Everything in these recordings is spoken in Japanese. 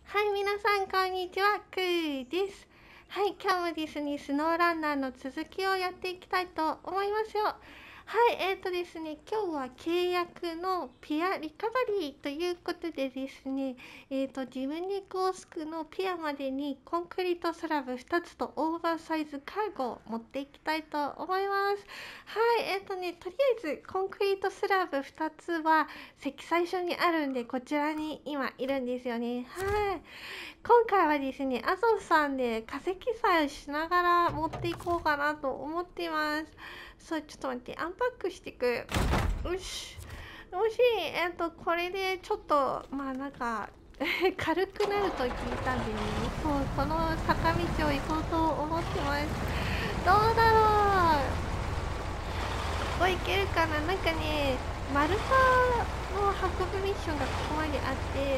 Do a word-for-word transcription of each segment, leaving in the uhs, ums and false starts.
はい、皆さん、こんにちは。くーです。はい、今日もですね、スノーランナーの続きをやっていきたいと思いますよ。はい、えーとですね、今日は契約のピアリカバリーということでですね、えーと、自分にコースクのピアまでにコンクリートスラブふたつとオーバーサイズカーゴを持っていきたいと思います。はい、えーとね、とりあえずコンクリートスラブふたつは積載所にあるんで、こちらに今いるんですよね。はい。今回はですね、アゾフさんで化石さえしながら持っていこうかなと思っています。そう、ちょっと待って、アンパックしていく。よし。もし、えっと、これでちょっと、まあなんか、軽くなると聞いたんでね、そう、この坂道を行こうと思ってます。どうだろう。ここ行けるかな。なんかね、丸太の運ぶミッションがここまであって、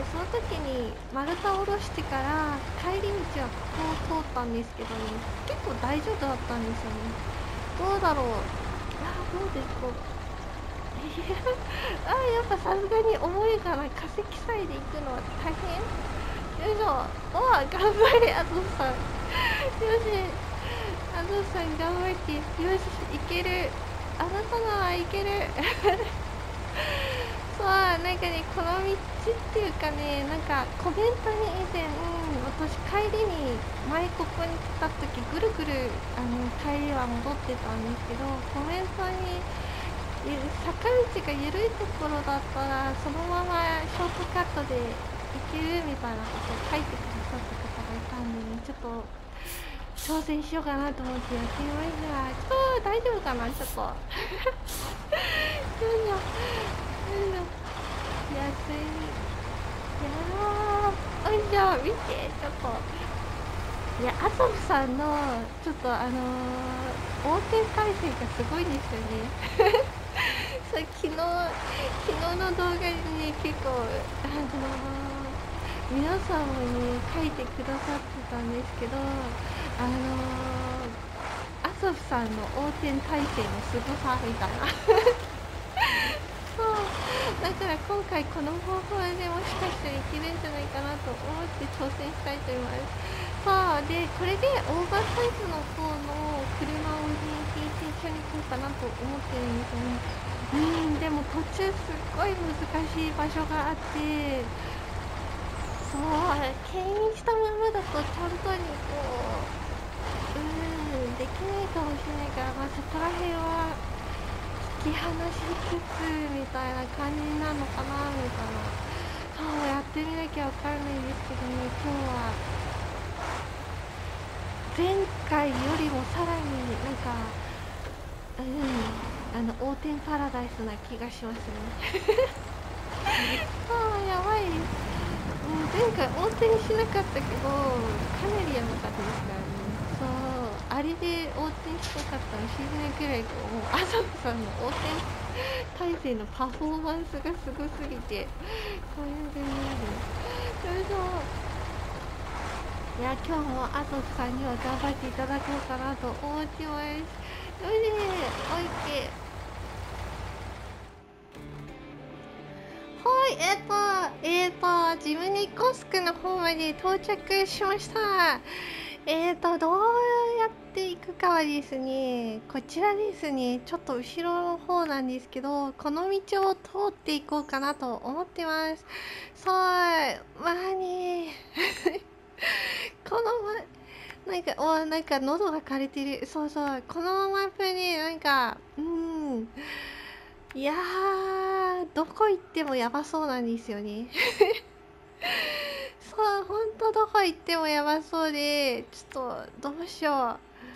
その時に丸太を下ろしてから帰り道はここを通ったんですけどね、結構大丈夫だったんですよね。どうだろう。いや、どうですか。あー、やっぱさすがに重いから化石さえで行くのは大変。よいしょ。おー、頑張れ、あずさん。よし、あずさん頑張って。よし、いける。あなたならいける。そう、なんかね、この道っていうかね、なんかコメントに以前、うん、私帰りに前ここに来た時ぐるぐるあの帰りは戻ってたんですけど、コメントにゆ坂道が緩いところだったらそのままショートカットで行けるみたいなことを書いてくださった方がいたんでね、ちょっと挑戦しようかなと思ってやってみました。ちょっと大丈夫かな、ちょっと。よいしょ。よいしょ。安い。いやー、おいしょ、見て、ちょっと。いや、アソフさんの、ちょっとあのー、横転体制がすごいんですよね。そう、昨日、昨日の動画にね、結構、あのー、皆さんもね、書いてくださってたんですけど、あのー、アソフさんの横転体制のすごさみたいな。そう、だから今回この方法でもしかしたらいけるんじゃないかなと思って挑戦したいと思います。そうで、これでオーバーサイズの方の車を運転して一緒に行こうかなと思ってるんですよね。うん、でも途中すっごい難しい場所があって、そう、牽引したままだとちゃんとにこう、うん、できないかもしれないから、まあ、そこら辺は引き離しつつみたいな感じなのかなみたいな。そうやってみなきゃわかんないんですけどね、今日は前回よりもさらになんか、うん、あの横転パラダイスな気がしますね。ああ、やばい。うん、前回横転しなかったけど、かなりやばかったですからね。そう、あれで横転しなかったら死ぬくらいかもう、あさこさんの横転体制のパフォーマンスがすごすぎて、こういう感じになる。よいしょ。いや、今日もあとさんには頑張っていただこうかなと思ってます。よし、おいけ。はい、えっ、と、えっ、と、ジムニコスクの方まで到着しました。えっ、と、どうやって行くかはですね、こちらですね、ちょっと後ろの方なんですけど、この道を通っていこうかなと思ってます。そう、まあね、このま、なんか、お、なんか喉が枯れてる。そうそう、このマップね、なんか、うん、いやー、どこ行ってもやばそうなんですよね。そう、ほんとどこ行ってもやばそうで、ちょっと、どうしよう。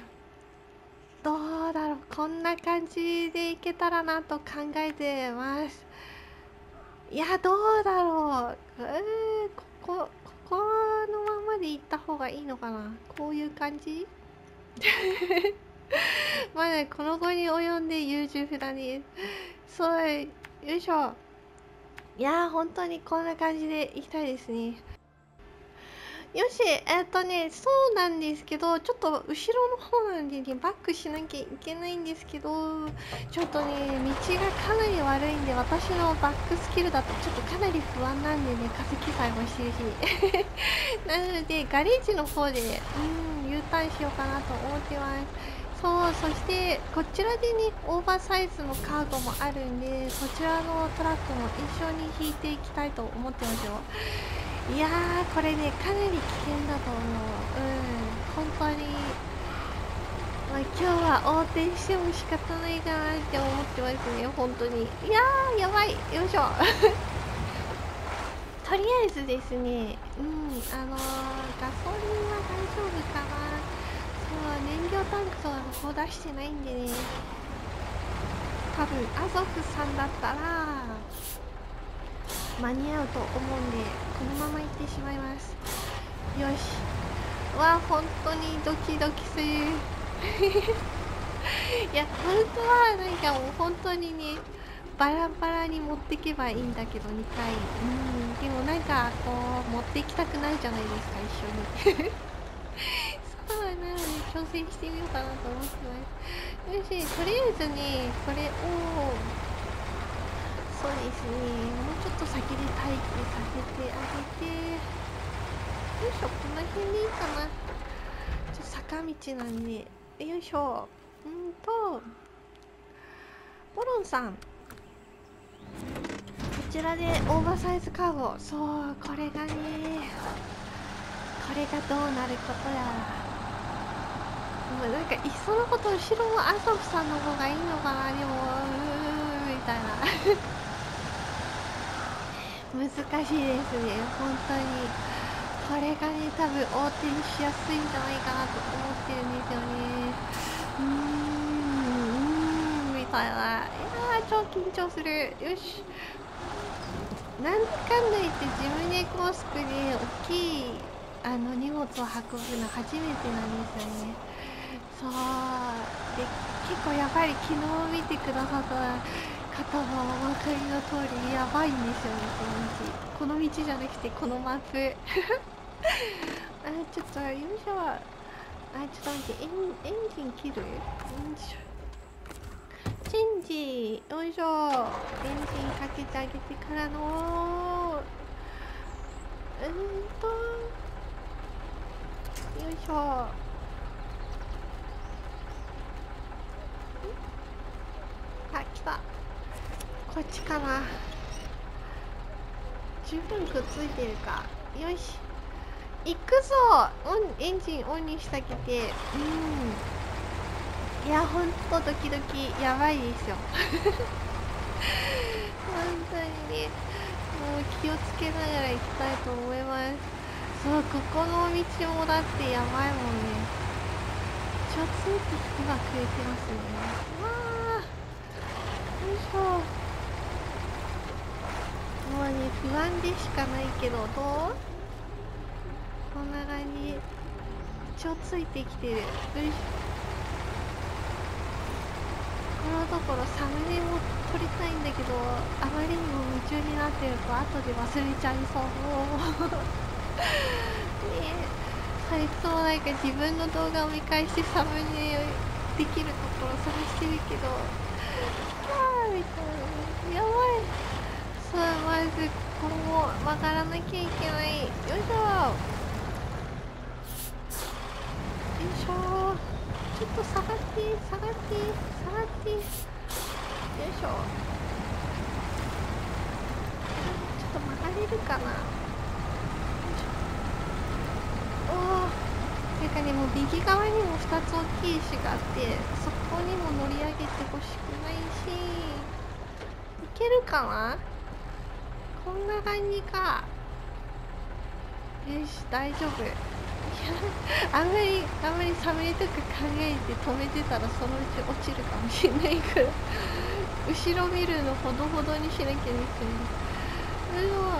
どうだろう、こんな感じでいけたらなと考えてます。いや、どうだろう。えー、ここ、ここのままで行った方がいいのかな。こういう感じ。まだこの後に及んで優柔不断に。そう、よいしょ。いやー、本当にこんな感じで行きたいですね。 よし、えっとね、そうなんですけど、ちょっと後ろの方なんでね、バックしなきゃいけないんですけど、ちょっとね、道がかなり悪いんで、私のバックスキルだとちょっとかなり不安なんでね、化石さえもしてるし。なので、ガレージの方で、うん、U ターンしようかなと思ってます。そう、そして、こちらでね、オーバーサイズのカーゴもあるんで、こちらのトラックも一緒に引いていきたいと思ってますよ。いやー、これね、かなり危険だと思う。うん、本当に、まあ、今日は横転しても仕方ないかなって思ってますね、本当に。いやー、やばい、よいしょ。とりあえずですね、うん、あのー、ガソリンは大丈夫かな。そう、燃料タンクとかここ出してないんでね、多分、アゾフさんだったら、間に合うと思うんで、このまま行ってしまいます。よし。わあ、本当にドキドキする。いや、本当はなんかもう本当にね、バラバラに持ってけばいいんだけどにかい。うん、でもなんかこう持っていきたくないじゃないですか、一緒に。そうなので挑戦してみようかなと思ってます。よし、とりあえずね、これを、そうですね、もうちょっと先で待機させてあげて、よいしょ、この辺でいいかな。ちょっと坂道なんで、よいしょ。うんと、ボロンさん、こちらでオーバーサイズカーゴ、そう、これがね、これがどうなることやら。もうなんか、いっそのこと後ろのアソフさんの方がいいのかな、でも、うーみたいな。難しいですね、本当に。これがね、多分横転しやすいんじゃないかなと思ってるんですよね。うーん、うーん、みたいな。いやー、超緊張する。よし。なんだかんだ言って、ジムネコースクで大きいあの荷物を運ぶの初めてなんですよね。そう。で、結構やっぱり昨日見てくださった方はお分かりの通りやばいんですよね、この道。この道じゃなくて、このマップ。あ、ちょっと、よいしょ。あ、ちょっと待って、エン、エンジン切る？よいしょ。チェンジ。よいしょ。エンジンかけてあげてからの、うーんと、よいしょ。あ、来た。こっちかな。十分くっついてるか。よし。行くぞ。オン、エンジンオンにしてあげて。うん。いや、ほんとドキドキやばいですよ。本当にね、もう気をつけながら行きたいと思います。そう、ここの道もだってやばいもんね。ちょっとついてきてはくれてますね。わあ、よいしょ。もうね、不安でしかないけど、どう？こんな感じ。ちょっとついてきてる。よいしょ。このところサムネも撮りたいんだけど、あまりにも夢中になってると後で忘れちゃいそう。ねえ、そいつもなんか自分の動画を見返してサムネできるところ探してるけど、キャーみたいな。やばい。そう、まずここも曲がらなきゃいけない。よいしょ。よいしょ。ちょっと下がって、下がって、下がって。よいしょ。ちょっと曲がれるかな。よいしょ。おお。てかね、もう右側にもふたつ大きい石があって、そこにも乗り上げてほしくないし、いけるかな。こんな感じか。よし、大丈夫。いや、あんまり、あんまりサムネとか考えて止めてたらそのうち落ちるかもしれないから、後ろ見るのほどほどにしなきゃですね。うわ、うわ。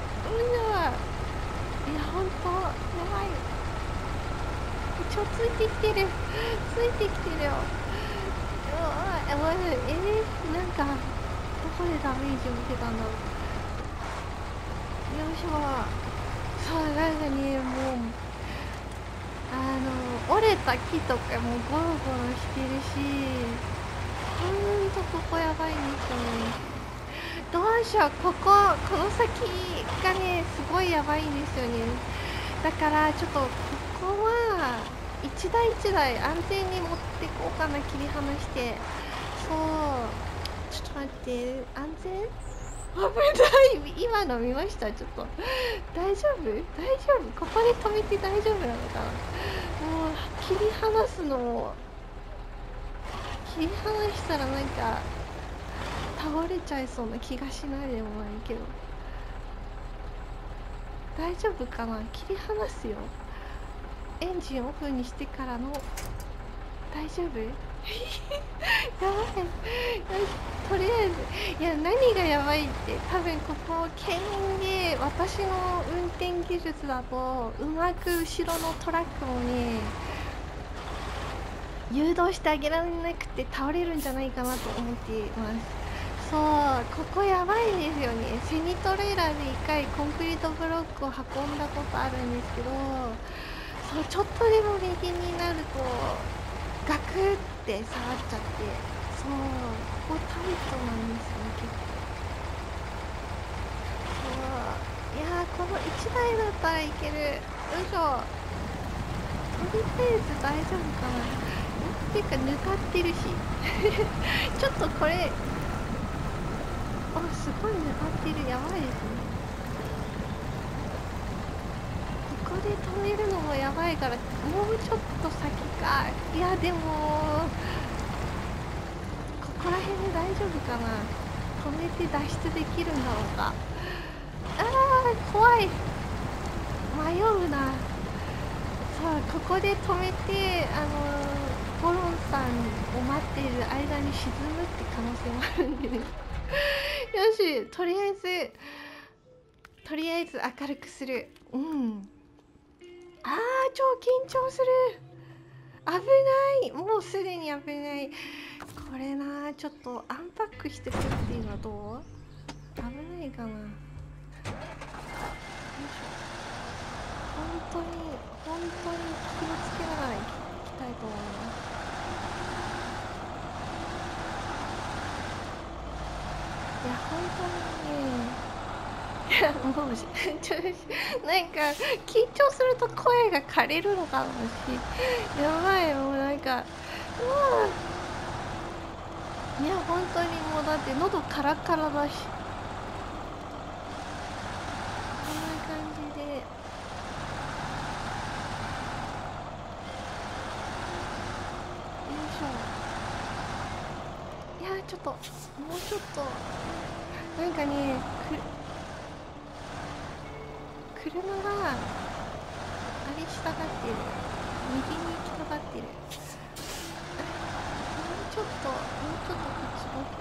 いや、ほんと、やばい。ちょ、ついてきてる。ついてきてるよ。うわ、え、なんか、どこでダメージを受けたんだろう。よいしょ。 そうなんかね、もうあの折れた木とかもゴロゴロしてるし、ほんとここやばいんですよね。どうしよう、こここの先がねすごいやばいんですよね。だからちょっとここは一台一台安全に持ってこうかな。切り離して。そう、ちょっと待って、安全危ない。今の見ました。ちょっと大丈夫大丈夫、ここで止めて大丈夫なのかな。もう切り離すのも切り離したらなんか倒れちゃいそうな気がしないでもないけど、大丈夫かな。切り離すよ。エンジンオフにしてからの。大丈夫やばい。よし、とりあえず、いや何がやばいって、多分ここ牽引で私の運転技術だとうまく後ろのトラックをね誘導してあげられなくて倒れるんじゃないかなと思っています。そう、ここやばいんですよね。セミトレーラーでいっかいコンクリートブロックを運んだことあるんですけど、そうちょっとでも右になるとガクって下がっちゃって、そう、ここタイトなんですよね、結構。そういやー、このいちだいだったらいける。よいしょ。とりあえず大丈夫かな。っていうかぬかってるしちょっとこれ、あ、すごいぬかってる。やばいですね。ここで止めるのもやばいから、もうちょっと先か。いやでもここら辺で大丈夫かな。止めて脱出できるんだろうか。あー怖い、迷うな。さあここで止めて、あのー、ゴロンさんを待っている間に沈むって可能性もあるんでねよし、とりあえずとりあえず明るくする。うん、あー超緊張する。危ない、もうすでに危ない。これな、ちょっとアンパックしてくっていうのはどう？危ないかな。よいしょ。本当に本当に気をつけながら行きたいと思います。いや本当にね、いやもうちょなんか緊張すると声が枯れるのかもし、やばい、もうなんか、うわ、いや本当にもうだって喉カラカラだし、こんな感じで。よいしょ。いやちょっともうちょっとなんかね、く車があれしたがってる、右に行きたがってる。もうちょっともうちょっとこっちの方、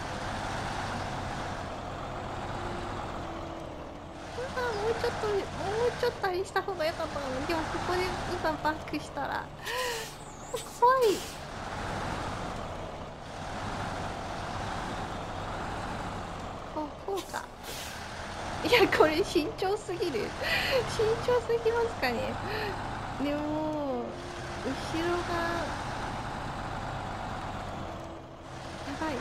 あもうちょっともうちょっとあれした方が良かったのに。でもここで今バックしたら怖い。こうこうか。いやこれ慎重すぎる慎重すぎますかね。でも後ろがやばいやばいやばいや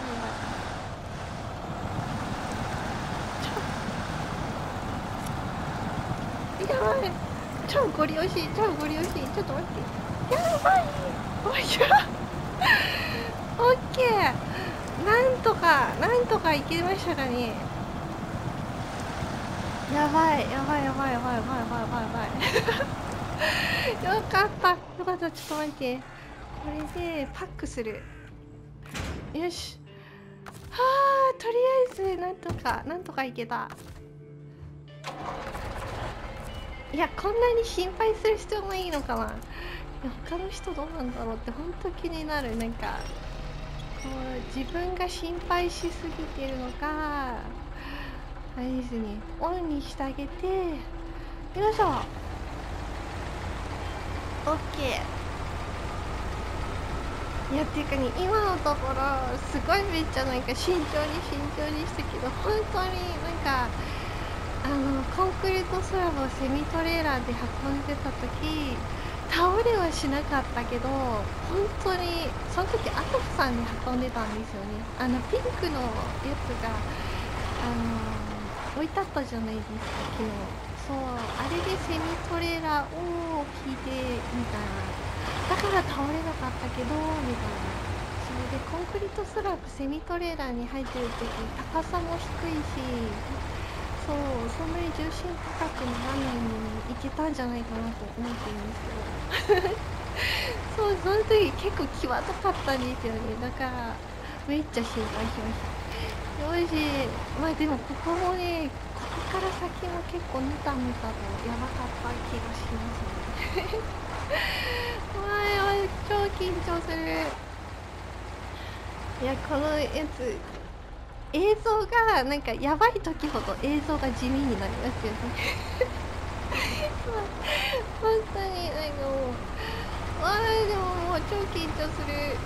ばい。やばい、超ゴリ押し超ゴリ押し。ちょっと待って、やばい。おやオッケー、なんとかなんとかいけましたかね。やばいやばいやばいやばいやばいやばいやばいやばいよかったよかった。ちょっと待って、これでパックする。よし、はあ、とりあえずなんとかなんとかいけた。いやこんなに心配する必要もいいのかな。他の人どうなんだろうって本当気になる。なんかこう自分が心配しすぎてるのか、あれですね、オンにしてあげて。よいしょ、オッケー。いやっていうかね、今のところすごいめっちゃなんか慎重に慎重にしたけど、本当になんかあのコンクリートスラブをセミトレーラーで運んでた時、倒れはしなかったけど、本当にその時アトフさんに運んでたんですよね。あのピンクのやつがあのー置いてあったじゃないですか、昨日。そう、あれでセミトレーラーを引いてみたいな。だから倒れなかったけどみたいな。それでコンクリートスラブセミトレーラーに入ってる時、高さも低いし、そう、そんなに重心高くならないのにいけたんじゃないかなと思ってるんですけどそう、その時結構際どかったんですよね。だからめっちゃ心配しました。よし、まあでもここもね、ここから先も結構ヌタヌタとやばかった気がしますねわあ、やばい、超緊張する。いや、このやつ映像がなんかやばい時ほど映像が地味になりますよね本当になんかもう、あーでももう超緊張する。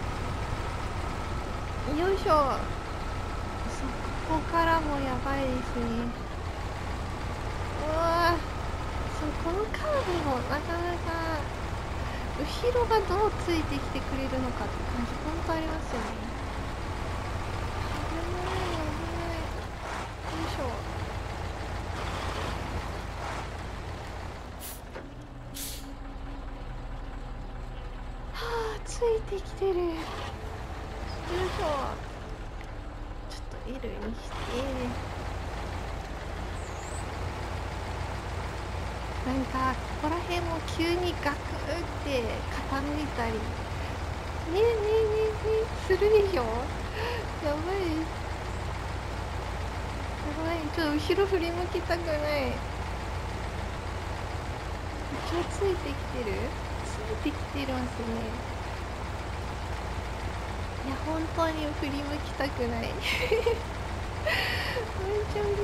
よいしょ。そこからもやばいですね。うわー、そう、このカーブもなかなか後ろがどうついてきてくれるのかって感じ本当ありますよね。危ない危ない。よいしょ。はあ、ついてきてる。よいしょ。ちょっと L にしてなんかここら辺も急にガクって傾いたりねえねえねえねえするでしょ。やばいやばい。ちょっと後ろ振り向きたくない。一応ついてきてるついてきてますね。いや本当に振り向きたくないめっちゃ振り向きたくない。よ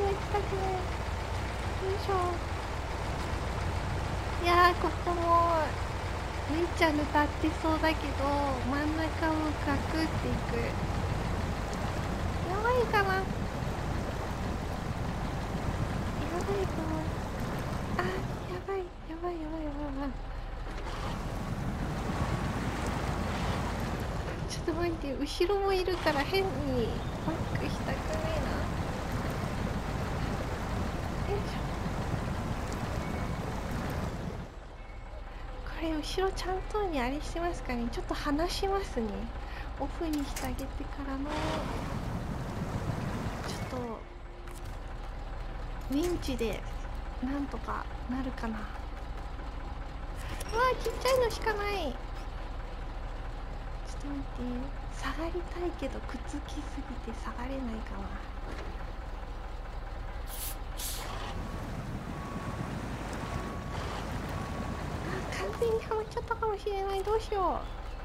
いしょ。いやー、ここもめっちゃぬたってそうだけど真ん中をガクっていく。やばいかな、やばいかな。あ、やばいやばいやばいやばいやばい。ちょっと待って、後ろもいるから変にバックしたくないな。よいしょ。これ後ろちゃんとにあれしてますかね。ちょっと離しますね。オフにしてあげてからのちょっとウィンチでなんとかなるかな。うわー、ちっちゃいのしかない。ちょっと待って、下がりたいけどくっつきすぎて下がれないかな。あ、完全にはまっちゃったかもしれない。どうしよう。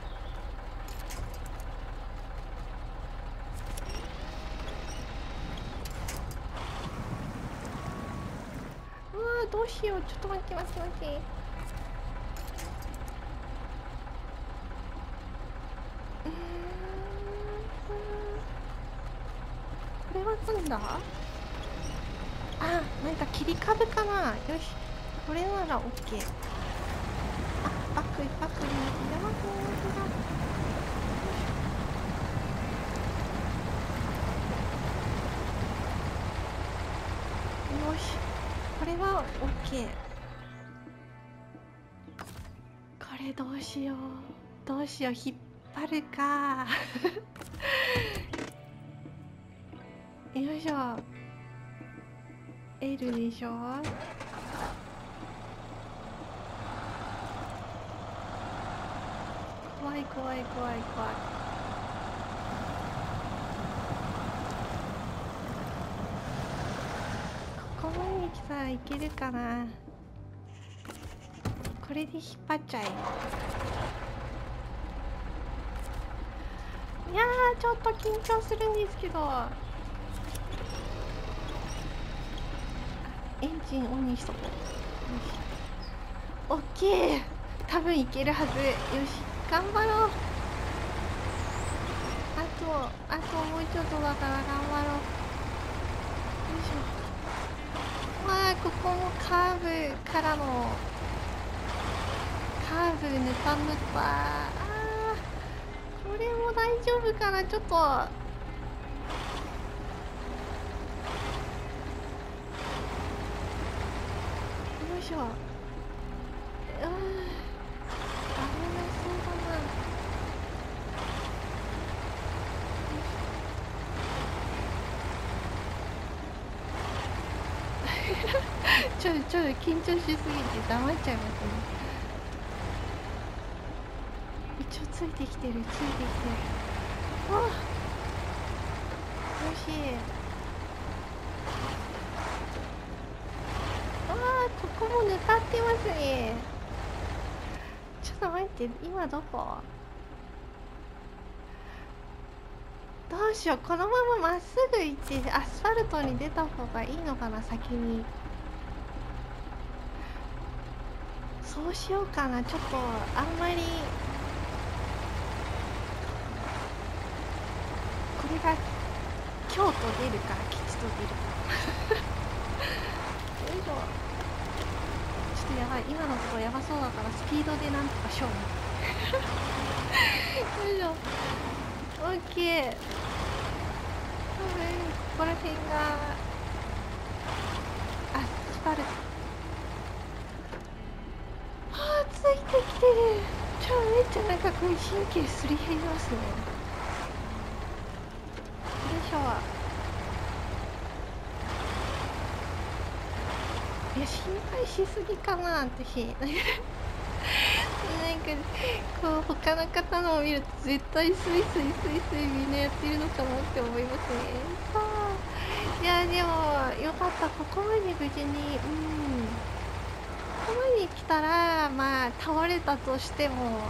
どうしよう。ちょっと待って待って待って。うーん、これはなんだ。あ、なんか切り株かな。よし、これなら OK。 あ、バックバックになってやばくなってた。よし、これは OK。 これどうしようどうしよう。引っ張るかよいしょ。 L でしょ。怖い怖い怖い怖い。ここまで来たらいけるかな。これで引っ張っちゃえ。いやー、ちょっと緊張するんですけど。エンジンオンにしとこう。オッケー、多分いけるはず。よし、頑張ろう。あとあともうちょっとだから頑張ろう。よいしょ。 あここもカーブからのカーブぬたぬた。あーこれも大丈夫かな。ちょっとよいしょ。うーん危なそうだな。ちょちょ緊張しすぎて黙っちゃいますね。一応ついてきてるついてきてる。あよし。あーここもぬかってますね。ちょっと待って、今どこ。どうしよう、このまままっすぐ行ってアスファルトに出た方がいいのかな。先にそうしようかな。ちょっとあんまりこれが京都出るか吉と出るかよいしょ。ちょっとやばい、今のところやばそうだからスピードでなんとかしようよいしょ。オッケー。ここら辺がアスファルト。あーついてきてる。ちょめっちゃなんかこれ神経すり減りますね。よいしょ。いや心配しすぎかな私なんかこう他の方のを見ると絶対スイスイスイスイみんなやってるのかなって思いますね。さあいやでもよかった、ここまで無事に。うんここまで来たらまあ倒れたとしてもうんあ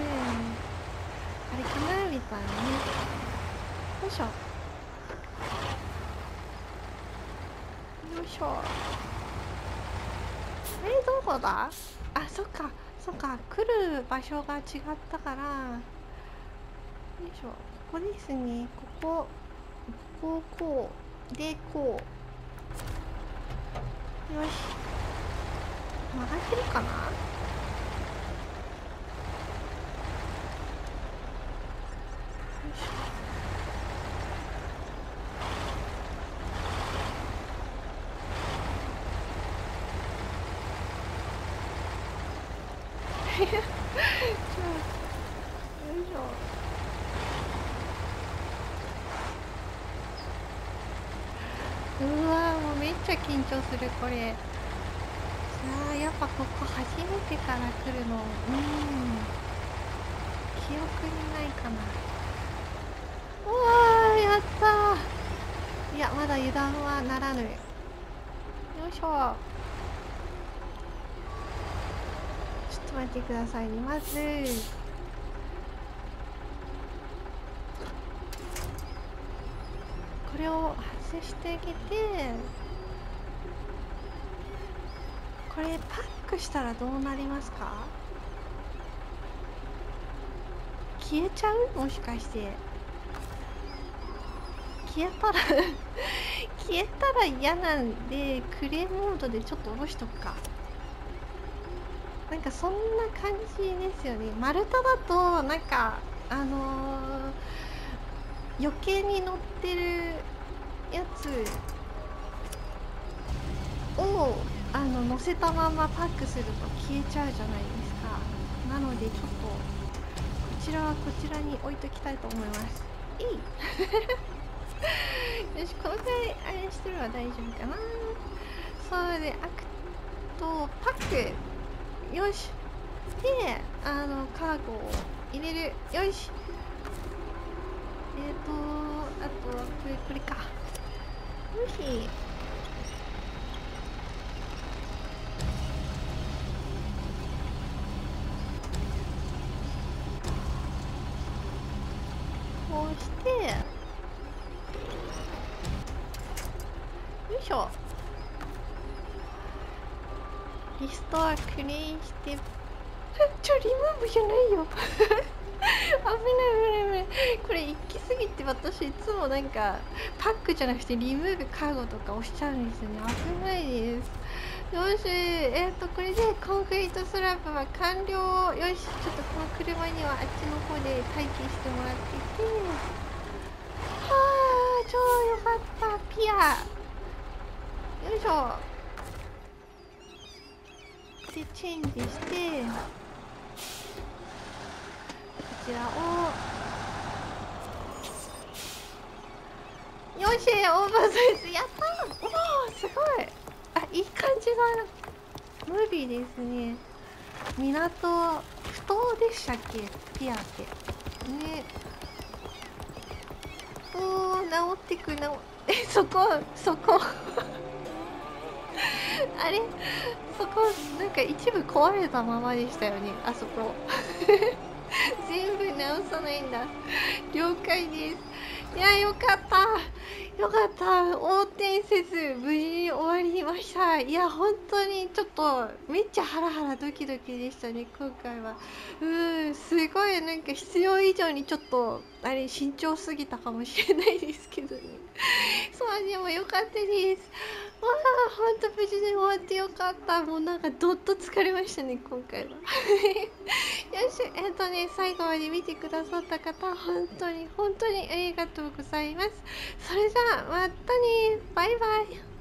れかなみたいなね。よいしょよいしょ。えどこだ。あそっかそっか来る場所が違ったから。よいしょここですね。こここうこうでこうよし曲がってるかな。よいしょよいしょ。うわーもうめっちゃ緊張するこれ。さあやっぱここ初めてから来るのうん記憶にないかな。うわーやったー。いやまだ油断はならぬ。よいしょ。ちょっと待ってくださいね。まずこれを外してあげて、これパックしたらどうなりますか。消えちゃう。もしかして消えたら消えたら嫌なんでクレーモードでちょっと下ろしとくか。なんかそんな感じですよね。丸太だとなんかあのー、余計に乗ってるやつをあの乗せたままパックすると消えちゃうじゃないですか。なのでちょっとこちらはこちらに置いときたいと思います。いいよしこのくらいあれしてるは大丈夫かな。そうであとパックよしであのカーゴを入れる。よしえっ、ー、とあとこれこれか。よしこうしてよいしょ。リストはクリーンしてちょリムーブじゃないよない危ない危ない。これ行き過ぎて、私いつもなんかパックじゃなくてリムーブカーゴとか押しちゃうんですよね。危ないです。よし、えっ、ー、とこれでコンクリートスラップは完了。よし、ちょっとこの車にはあっちの方で待機してもらっていて、はあ超良かった。ピアよいしょでチェンジして、こちらをよし、オーバーサイズやった。おおすごい。あ、いい感じがムービーですね。港ふ頭でしたっけ、ピアってね。おー、治ってく治えそこそこあれそこなんか一部壊れたままでしたよね、あそこ全部直さないんだ。了解です。いや、よかったよかった。横転せず無事に終わりました。いや、本当にちょっとめっちゃハラハラドキドキでしたね、今回は。うーん、すごいなんか必要以上にちょっとあれ慎重すぎたかもしれないですけどね。そうでもよかったです。わあ、ほんと無事で終わってよかった。もうなんかどっと疲れましたね、今回は。よし、えっとね、最後まで見てくださった方、本当に本当にありがとうございます。それじゃあ、またね。バイバイ。